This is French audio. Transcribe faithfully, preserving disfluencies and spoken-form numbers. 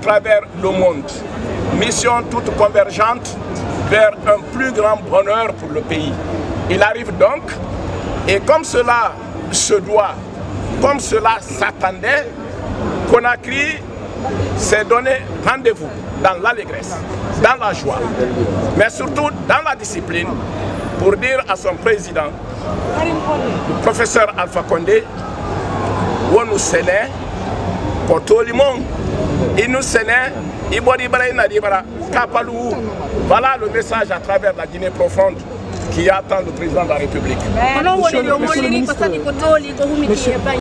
travers le monde. Mission toute convergente vers un plus grand bonheur pour le pays. Il arrive donc, et comme cela se doit, comme cela s'attendait, Conakry s'est donné rendez-vous dans l'allégresse, dans la joie, mais surtout dans la discipline, pour dire à son président, le professeur Alpha Condé, où nous sommes, pour tout le monde, il nous sommes, voilà le message à travers la Guinée profonde qui attend le président de la République.